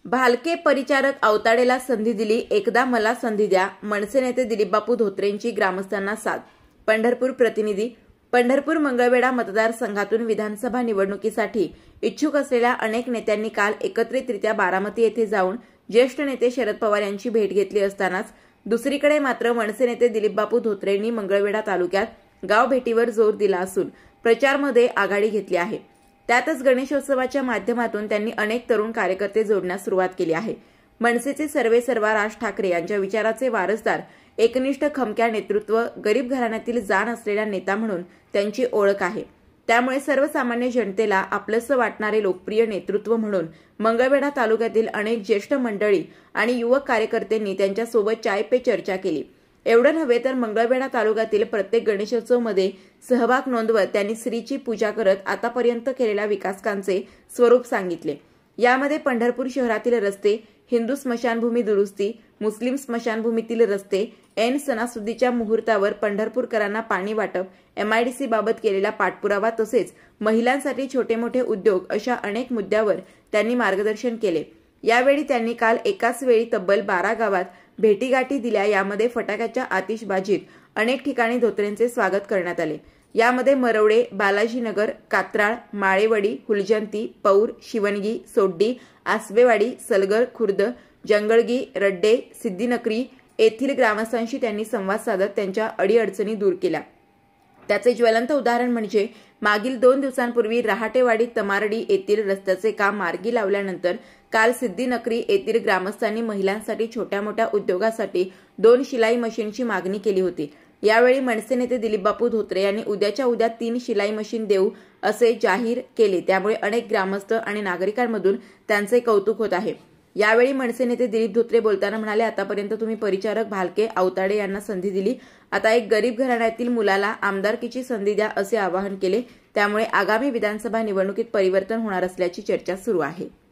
भालके परिचारक अवताडेला संधी दिली, एकदा मला संधी द्या. मनसे नेते दिलीपबापू धोत्रेंची ग्रामस्थांना साथ. पंढरपूर प्रतिनिधी. पंढरपूर मंगळवेढा मतदारसंघातून विधानसभा निवडणुकीसाठी इच्छुक असलेल्या अनेक नेत्यांनी काल एकत्रितरित्या बारामती येथे जाऊन ज्येष्ठ नेते शरद पवार यांची भेट घेतली असतानाच दुसरीकडे मात्र मनसे नेते दिलीपबापू धोत्रेंनी मंगळवेढा तालुक्यात गाव भेटीवर जोर दिला असून प्रचारमध्ये आघाडी घेतली आहे. त्यातच गणेशोत्सवाच्या माध्यमातून त्यांनी अनेक तरुण कार्यकर्ते जोडण्यास सुरुवात केली आहे. मनसेचे सर्वेसर्वा राज ठाकरे यांच्या विचाराचे वारसदार, एकनिष्ठ खमक्या नेतृत्व, गरीब घराण्यातील जाण असलेला नेता म्हणून त्यांची ओळख आहे. त्यामुळे सर्वसामान्य जनतेला आपलंसं वाटणारे लोकप्रिय नेतृत्व म्हणून मंगळवेढा तालुक्यातील अनेक ज्येष्ठ मंडळी आणि युवक कार्यकर्त्यांनी त्यांच्यासोबत चाय पे चर्चा केली. एवढं नव्हे तर मंगळवेढा तालुक्यातील प्रत्येक गणेशोत्सवमध्ये सहभाग नोंदवत त्यांनी श्रीची पूजा करत आतापर्यंत केलेल्या विकासकांचे स्वरूप सांगितले. यामध्ये पंढरपूर शहरातील रस्ते, हिंदू स्मशानभूमी दुरुस्ती, मुस्लिम स्मशानभूमीतील रस्ते, ऐन सणासुदीच्या मुहूर्तावर पंढरपूरकरांना पाणी वाटप, MIDC बाबत केलेला पाठपुरावा तसेच महिलांसाठी छोटे मोठे उद्योग अशा अनेक मुद्द्यावर त्यांनी मार्गदर्शन केले. यावेळी त्यांनी काल एकाच वेळी तब्बल 12 गावात भेटीगाठी दिल्या. यामध्ये फटाक्याच्या आतिषबाजीत अनेक ठिकाणी धोत्रेंचे स्वागत करण्यात आले. यामध्ये मरवडे, बालाजीनगर, कात्राळ, माळेवाडी, हुलजंती, पौर, शिवणगी, सोड्डी, आसबेवाडी, सलगर, खुर्द, जंगळगी, रड्डे, सिद्दीनकरी येथील ग्रामस्थांशी त्यांनी संवाद साधत त्यांच्या अडीअडचणी दूर केल्या. त्याचे ज्वलंत उदाहरण म्हणजे मागील 2 दिवसांपूर्वी रहाटेवाडी तमारडी येथील रस्त्याचे काम मार्गी लावल्यानंतर काल सिद्दीनकरी येथील ग्रामस्थांनी महिलांसाठी छोट्या मोठ्या उद्योगासाठी 2 शिलाई मशीनची मागणी केली होती. यावेळी मनसे नेते दिलीपबापू धोत्रे यांनी उद्याच्या उद्या 3 शिलाई मशीन देऊ असे जाहीर केले. त्यामुळे अनेक ग्रामस्थ आणि नागरिकांमधून त्यांचे कौतुक होत आहे. यावेळी मनसे नेते दिलीप धोत्रे बोलताना म्हणाले, आतापर्यंत तुम्ही परिचारक भालके अवताडे यांना संधी दिली, आता एक गरीब घराण्यातील मुलाला आमदारकीची संधी द्या असे आवाहन केले. त्यामुळे आगामी विधानसभा निवडणुकीत परिवर्तन होणार असल्याची चर्चा सुरू आहे.